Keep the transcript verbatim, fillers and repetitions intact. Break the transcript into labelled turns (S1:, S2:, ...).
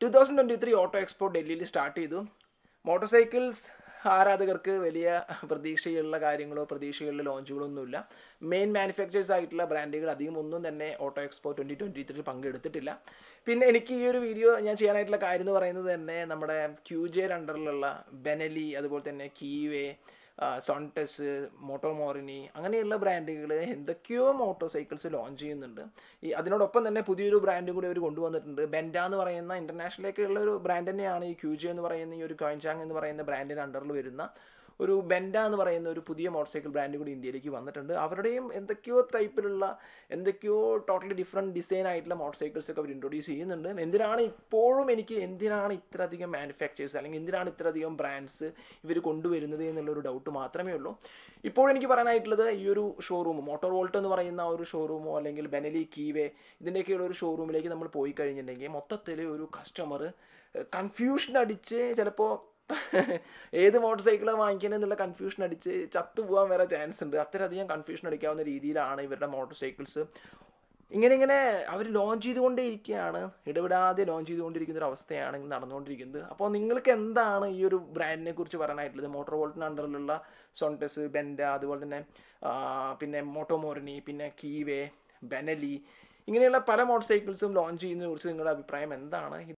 S1: twenty twenty-three auto expo ഡൽഹിയിൽ start ചെയ്തു. Motor cycles ആരാധകർക്ക് വലിയ പ്രതീക്ഷയുള്ള കാര്യങ്ങളോ പ്രതീക്ഷയുള്ള ലോഞ്ചുകളോ ഒന്നുമില്ല. മെയിൻ മാനുഫാക്ചേഴ്സ് ആയിട്ടുള്ള ബ്രാൻഡുകൾ അധികം ഒന്നും തന്നെ auto expo twenty twenty three പങ്കെടുത്തിട്ടില്ല. പിന്നെ എനിക്ക് ഈ ഒരു വീഡിയോ ഞാൻ ചെയ്യാനായിട്ടുള്ള കാര്യം എന്ന് പറയുന്നത് തന്നെ നമ്മുടെ ക്യൂജെയുടെ അണ്ടറിലുള്ള ബെനലി, അതുപോലെ തന്നെ കീവേ, സോൺടെസ്, മോട്ടോമോറിനി അങ്ങനെയുള്ള ബ്രാൻഡുകൾ എന്തൊക്കെയോ മോട്ടോർ സൈക്കിൾസ് ലോഞ്ച് ചെയ്യുന്നുണ്ട്. ഈ അതിനോടൊപ്പം തന്നെ പുതിയൊരു ബ്രാൻഡ് കൂടി അവർ കൊണ്ടുവന്നിട്ടുണ്ട്. ബെൻഡ എന്ന് പറയുന്ന ഇൻ്റർനാഷണലിലേക്കുള്ള ഒരു ബ്രാൻഡ് തന്നെയാണ് ഈ ക്യൂജെ എന്ന് പറയുന്ന ഈ ഒരു കോയിൻചാങ് എന്ന് പറയുന്ന ബ്രാൻഡിൻ്റെ അണ്ടറിൽ വരുന്ന ഒരു ബെൻഡ എന്ന് പറയുന്ന ഒരു പുതിയ മോട്ടോർ സൈക്കിൾ ബ്രാൻഡ് കൂടി ഇന്ത്യയിലേക്ക് വന്നിട്ടുണ്ട്. അവരുടെയും എന്തൊക്കെയോ ടൈപ്പിലുള്ള എന്തൊക്കെയോ ടോട്ടലി ഡിഫറെൻറ്റ് ഡിസൈൻ ആയിട്ടുള്ള മോട്ടോർ സൈക്കിൾസ് ഒക്കെ അവർ ഇൻട്രൊഡ്യൂസ് ചെയ്യുന്നുണ്ട്. എന്തിനാണ് ഇപ്പോഴും എനിക്ക് എന്തിനാണ് ഇത്രയധികം മാനുഫാക്ചേഴ്സ് അല്ലെങ്കിൽ എന്തിനാണ് ഇത്രയധികം ബ്രാൻഡ്സ് ഇവർ കൊണ്ടുവരുന്നത് എന്നുള്ളൊരു ഡൗട്ട് മാത്രമേ ഉള്ളൂ. ഇപ്പോഴും എനിക്ക് പറയാനായിട്ടുള്ളത് ഈ ഒരു ഷോറൂം മോട്ടോർ വോൾട്ട് എന്ന് പറയുന്ന ഒരു ഷോറൂമോ അല്ലെങ്കിൽ ബെനലി, കീവേ ഇതിൻ്റെയൊക്കെയുള്ള ഒരു ഷോറൂമിലേക്ക് നമ്മൾ പോയി കഴിഞ്ഞിട്ടുണ്ടെങ്കിൽ മൊത്തത്തിൽ ഒരു കസ്റ്റമർ കൺഫ്യൂഷൻ അടിച്ച് ചിലപ്പോൾ ഏത് മോട്ടോർ സൈക്കിളാണ് വാങ്ങിക്കുന്നത് എന്നുള്ള കൺഫ്യൂഷൻ അടിച്ച് ചത്തുപോകാൻ വരെ ചാൻസ് ഉണ്ട്. അത്രയധികം കൺഫ്യൂഷൻ അടിക്കാവുന്ന രീതിയിലാണ് ഇവരുടെ മോട്ടോർ സൈക്കിൾസ് ഇങ്ങനെ ഇങ്ങനെ അവർ ലോഞ്ച് ചെയ്തുകൊണ്ടേ ഇരിക്കുകയാണ്. ഇടപെടാതെ ലോഞ്ച് ചെയ്തുകൊണ്ടിരിക്കുന്ന ഒരു അവസ്ഥയാണ് നടന്നുകൊണ്ടിരിക്കുന്നത്. അപ്പോൾ നിങ്ങൾക്ക് എന്താണ് ഈ ഒരു ബ്രാൻഡിനെ കുറിച്ച് പറയാനായിട്ടുള്ളത്? മോട്ടോർ വോൾട്ടിന് അണ്ടറിലുള്ള സോൺടെസ്, ബെൻഡ, അതുപോലെ തന്നെ പിന്നെ മോട്ടോമോറിനി, പിന്നെ കീവേ, ബെനലി ഇങ്ങനെയുള്ള പല മോട്ടോർ സൈക്കിൾസും ലോഞ്ച് ചെയ്യുന്നതിനെ കുറിച്ച് നിങ്ങളുടെ അഭിപ്രായം എന്താണ്?